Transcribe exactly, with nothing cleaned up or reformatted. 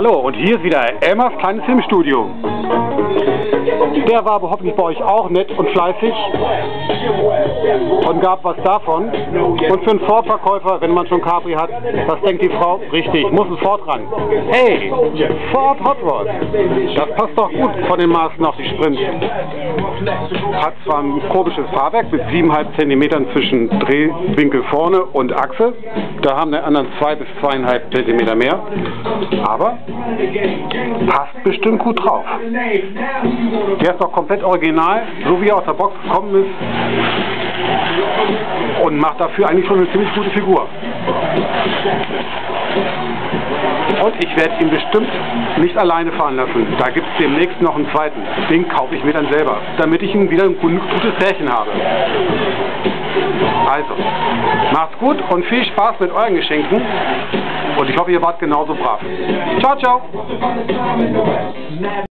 Hallo, und hier ist wieder Elmars kleines Filmstudio. Der war aber hoffentlich bei euch auch nett und fleißig und gab was davon. Und für einen Ford-Verkäufer, wenn man schon Capri hat, was denkt die Frau? Richtig, muss ein Ford ran. Hey, Ford Hot Rod, das passt doch gut von den Maßen auf die Sprint. Hat zwar ein komisches Fahrwerk mit sieben Komma fünf Zentimetern zwischen Drehwinkel vorne und Achse. Da haben die anderen zwei bis zwei Komma fünf Zentimeter mehr. Aber passt bestimmt gut drauf. Der ist noch komplett original, so wie er aus der Box gekommen ist. Und macht dafür eigentlich schon eine ziemlich gute Figur. Und ich werde ihn bestimmt nicht alleine fahren lassen. Da gibt es demnächst noch einen zweiten. Den kaufe ich mir dann selber, damit ich ihn wieder ein gutes Pärchen habe. Also, macht's gut und viel Spaß mit euren Geschenken. Und ich hoffe, ihr wart genauso brav. Ciao, ciao!